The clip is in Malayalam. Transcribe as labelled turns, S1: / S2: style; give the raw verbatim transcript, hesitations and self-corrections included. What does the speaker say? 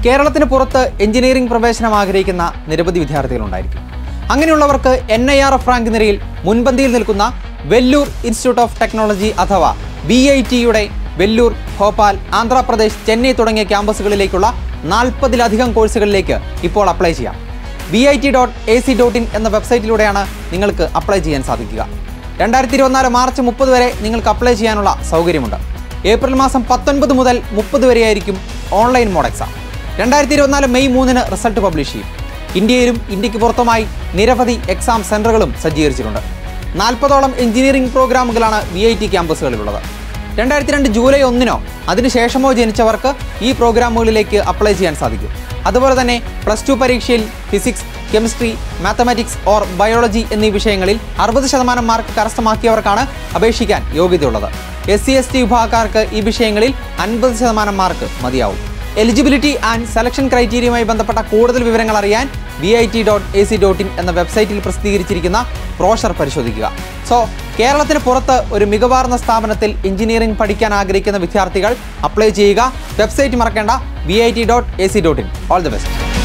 S1: കേരളത്തിന് പുറത്ത് എഞ്ചിനീയറിംഗ് പ്രവേശനം ആഗ്രഹിക്കുന്ന നിരവധി വിദ്യാർത്ഥികളുണ്ടായിരിക്കും. അങ്ങനെയുള്ളവർക്ക് N I R F rank നിരയിൽ മുൻപന്തിയിൽ നിൽക്കുന്ന വെല്ലൂർ ഇൻസ്റ്റിറ്റ്യൂട്ട് ഓഫ് ടെക്നോളജി അഥവാ വി ഐ ടിയുടെ വെല്ലൂർ, ഭോപ്പാൽ, ആന്ധ്രാപ്രദേശ്, ചെന്നൈ തുടങ്ങിയ ക്യാമ്പസുകളിലേക്കുള്ള നാൽപ്പതിലധികം കോഴ്സുകളിലേക്ക് ഇപ്പോൾ അപ്ലൈ ചെയ്യാം. V I T dot A C dot in എന്ന വെബ്സൈറ്റിലൂടെയാണ് നിങ്ങൾക്ക് അപ്ലൈ ചെയ്യാൻ സാധിക്കുക. രണ്ടായിരത്തി ഇരുപത്തിനാല് മാർച്ച് മുപ്പത് വരെ നിങ്ങൾക്ക് അപ്ലൈ ചെയ്യാനുള്ള സൗകര്യമുണ്ട്. ഏപ്രിൽ മാസം പത്തൊൻപത് മുതൽ മുപ്പത് വരെയായിരിക്കും ഓൺലൈൻ മോഡ് എക്സാം. രണ്ടായിരത്തി ഇരുപത്തിനാല് മെയ് മൂന്നിന് റിസൾട്ട് പബ്ലിഷ് ചെയ്യും. ഇന്ത്യയിലും ഇന്ത്യക്ക് പുറത്തുമായി നിരവധി എക്സാം സെന്ററുകളും സജ്ജീകരിച്ചിട്ടുണ്ട്. നാൽപ്പതോളം എഞ്ചിനീയറിംഗ് പ്രോഗ്രാമുകളാണ് വി ഐ ടി ക്യാമ്പസുകളിലുള്ളത്. രണ്ടായിരത്തി രണ്ട് ജൂലൈ ഒന്നിനോ അതിനുശേഷമോ ജനിച്ചവർക്ക് ഈ പ്രോഗ്രാമുകളിലേക്ക് അപ്ലൈ ചെയ്യാൻ സാധിക്കും. അതുപോലെ തന്നെ പ്ലസ് ടു പരീക്ഷയിൽ physics, chemistry, mathematics or biology എന്നീ വിഷയങ്ങളിൽ അറുപത് ശതമാനം മാർക്ക് കരസ്ഥമാക്കിയവർക്കാണ് അപേക്ഷിക്കാൻ യോഗ്യതയുള്ളത്. എസ് സി എസ് ടി വിഭാഗക്കാർക്ക് ഈ വിഷയങ്ങളിൽ അൻപത് ശതമാനം മാർക്ക് മതിയാവും. എലിജിബിലിറ്റി ആൻഡ് സെലക്ഷൻ ക്രൈറ്റീരിയയുമായി ബന്ധപ്പെട്ട കൂടുതൽ വിവരങ്ങൾ അറിയാൻ V I T dot A C dot in എന്ന വെബ്സൈറ്റിൽ പ്രസിദ്ധീകരിച്ചിരിക്കുന്ന ബ്രോഷർ പരിശോധിക്കുക. സോ കേരളത്തിന് പുറത്ത് ഒരു മികവാർന്ന സ്ഥാപനത്തിൽ എഞ്ചിനീയറിംഗ് പഠിക്കാൻ ആഗ്രഹിക്കുന്ന വിദ്യാർത്ഥികൾ അപ്ലൈ ചെയ്യുക. വെബ്സൈറ്റ് മറക്കേണ്ട, V I T dot A C dot in. All the best.